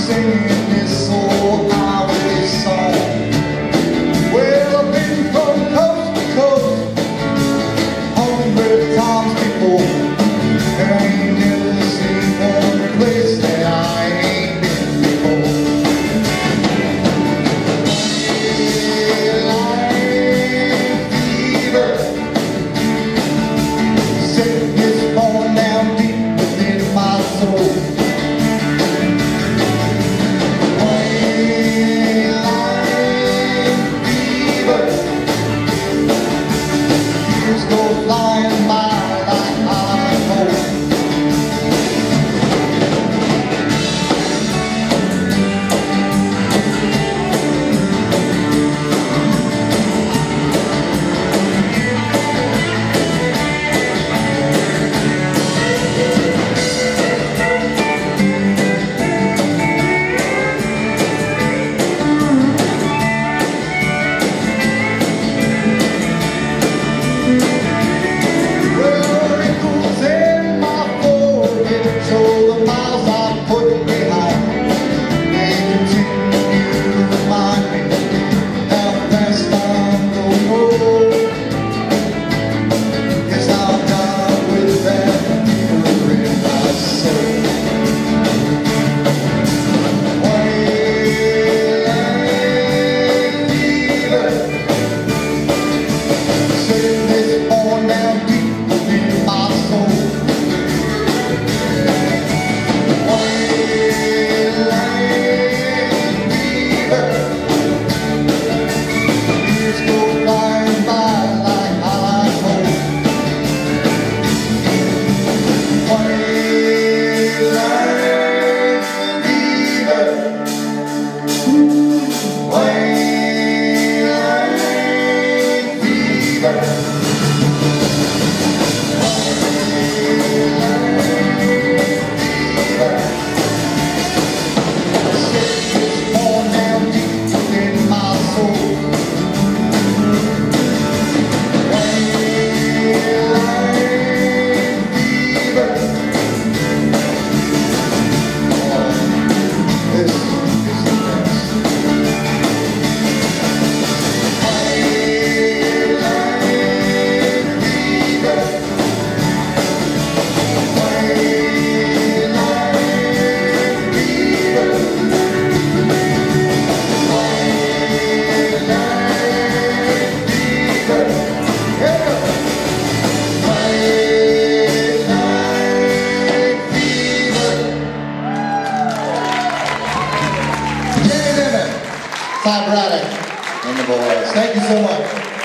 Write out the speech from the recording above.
singing this old highway song. Well, I've been from coast to coast 100 times before, and I ain't never seen one place that I ain't been before. Line fever, sickness born down deep within my soul. Flying by like high hope. Todd Braddock and the boys. Thank you so much.